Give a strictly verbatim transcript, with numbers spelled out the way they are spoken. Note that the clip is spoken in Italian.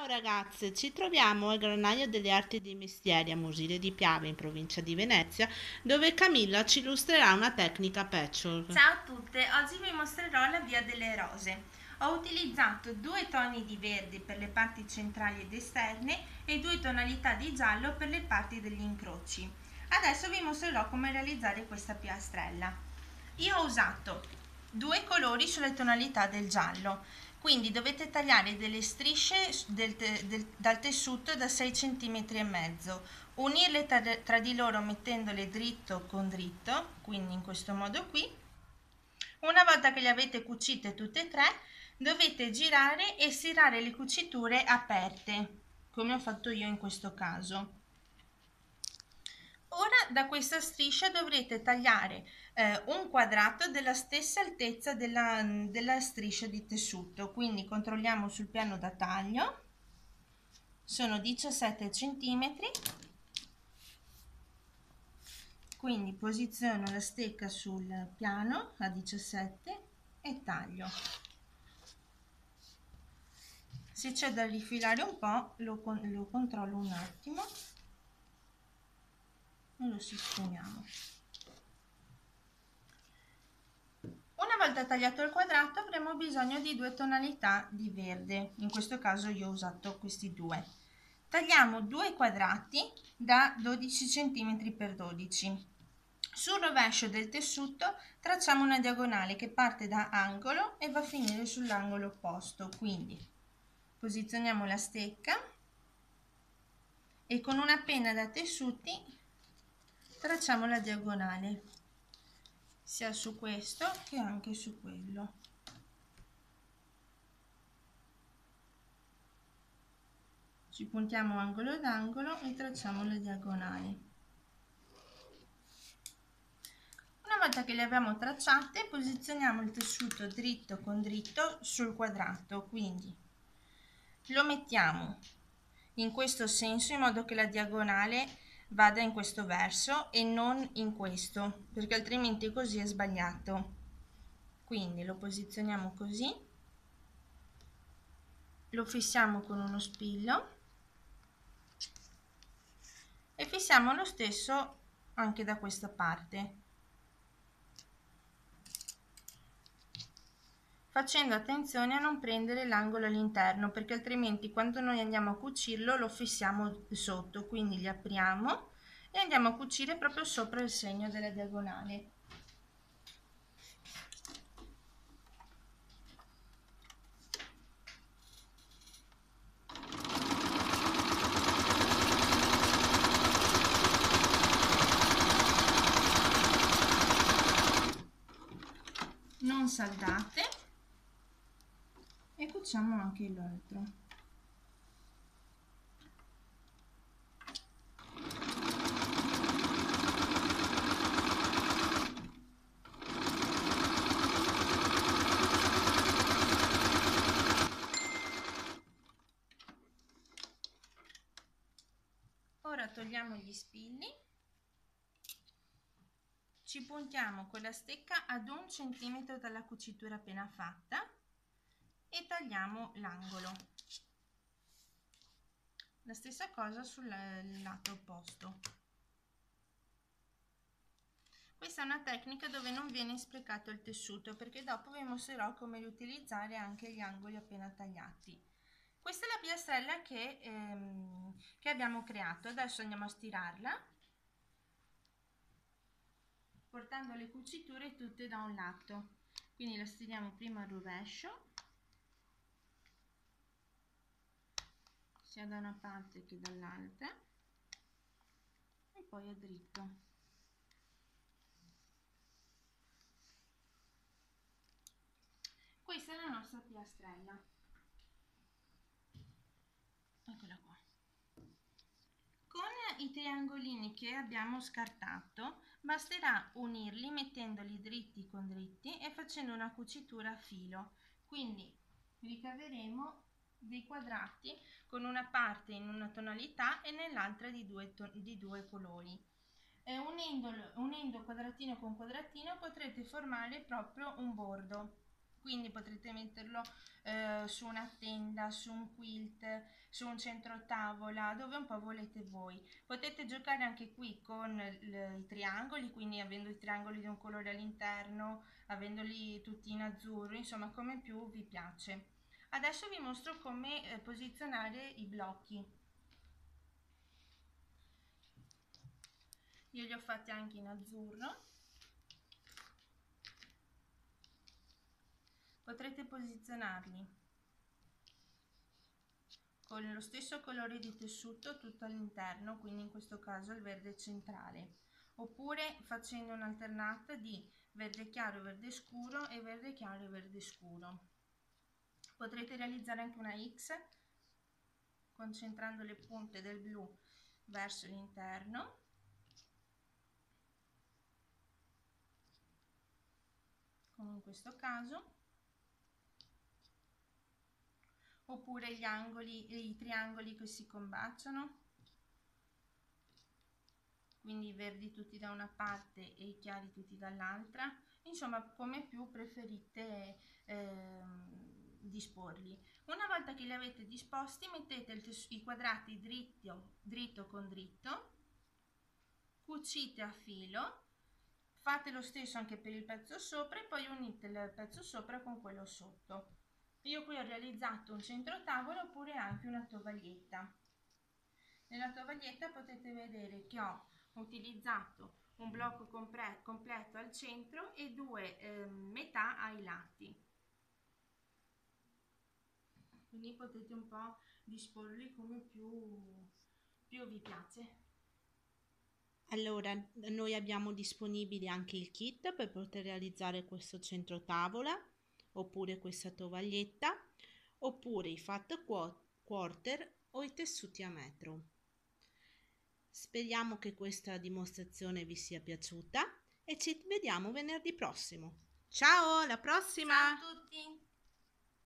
Ciao ragazze, ci troviamo al Granaio delle Arti e dei Mestieri a Musile di Piave in provincia di Venezia, dove Camilla ci illustrerà una tecnica patchwork. Ciao a tutte, oggi vi mostrerò la via delle rose. Ho utilizzato due toni di verde per le parti centrali ed esterne e due tonalità di giallo per le parti degli incroci. Adesso vi mostrerò come realizzare questa piastrella. Io ho usato due colori sulle tonalità del giallo, quindi dovete tagliare delle strisce del te- del- dal tessuto da sei centimetri e mezzo, unirle tra, tra di loro mettendole dritto con dritto, quindi in questo modo qui. Una volta che le avete cucite tutte e tre, dovete girare e stirare le cuciture aperte, come ho fatto io in questo caso. Ora da questa striscia dovrete tagliare eh, un quadrato della stessa altezza della, della striscia di tessuto, quindi controlliamo sul piano da taglio, sono diciassette centimetri, quindi posiziono la stecca sul piano a diciassette e taglio. Se c'è da rifilare un po' lo, lo controllo un attimo e lo sistemiamo. Una volta tagliato il quadrato avremo bisogno di due tonalità di verde, in questo caso io ho usato questi due. Tagliamo due quadrati da dodici centimetri per dodici. Sul rovescio del tessuto tracciamo una diagonale che parte da angolo e va a finire sull'angolo opposto, quindi posizioniamo la stecca e con una penna da tessuti tracciamo la diagonale sia su questo che anche su quello. Ci puntiamo angolo ad angolo e tracciamo le diagonali. Una volta che le abbiamo tracciate, posizioniamo il tessuto dritto con dritto sul quadrato, quindi lo mettiamo in questo senso in modo che la diagonale vada in questo verso e non in questo, perché altrimenti così è sbagliato. Quindi lo posizioniamo così, lo fissiamo con uno spillo e fissiamo lo stesso anche da questa parte, facendo attenzione a non prendere l'angolo all'interno, perché altrimenti quando noi andiamo a cucirlo lo fissiamo sotto, quindi li apriamo e andiamo a cucire proprio sopra il segno della diagonale. Non saldate e cuciamo anche l'altro. Ora togliamo gli spilli, ci puntiamo con la stecca ad un centimetro dalla cucitura appena fatta e tagliamo l'angolo. La stessa cosa sul lato opposto. Questa è una tecnica dove non viene sprecato il tessuto, perché dopo vi mostrerò come riutilizzare anche gli angoli appena tagliati. Questa è la piastrella che, ehm, che abbiamo creato. Adesso andiamo a stirarla, portando le cuciture tutte da un lato. Quindi la stiriamo prima al rovescio, sia da una parte che dall'altra, e poi a dritto. Questa è la nostra piastrella. Eccola qua. Con i triangolini che abbiamo scartato basterà unirli mettendoli dritti con dritti e facendo una cucitura a filo. Quindi ricaveremo dei quadrati con una parte in una tonalità e nell'altra di due, di due colori. E unendolo, unendo quadratino con quadratino potrete formare proprio un bordo. Quindi potrete metterlo eh, su una tenda, su un quilt, su un centro tavola, dove un po' volete voi. Potete giocare anche qui con l- i triangoli, quindi avendo i triangoli di un colore all'interno, avendoli tutti in azzurro, insomma come più vi piace. Adesso vi mostro come eh, posizionare i blocchi. Io li ho fatti anche in azzurro. Potrete posizionarli con lo stesso colore di tessuto tutto all'interno, quindi in questo caso il verde centrale, oppure facendo un'alternata di verde chiaro e verde scuro e verde chiaro e verde scuro. Potrete realizzare anche una X concentrando le punte del blu verso l'interno, come in questo caso, oppure gli angoli, i triangoli che si combaciano, quindi i verdi tutti da una parte e i chiari tutti dall'altra, insomma come più preferite ehm, disporli. Una volta che li avete disposti mettete il i quadrati dritto, dritto con dritto, cucite a filo, fate lo stesso anche per il pezzo sopra e poi unite il pezzo sopra con quello sotto. Io qui ho realizzato un centro tavola oppure anche una tovaglietta. Nella tovaglietta potete vedere che ho utilizzato un blocco compre- completo al centro e due eh, metà ai lati. Quindi potete un po' disporli come più, più vi piace. Allora, noi abbiamo disponibile anche il kit per poter realizzare questo centro tavola, oppure questa tovaglietta, oppure i fat qua- quarter o i tessuti a metro. Speriamo che questa dimostrazione vi sia piaciuta e ci vediamo venerdì prossimo. Ciao, alla Ciao prossima! a tutti!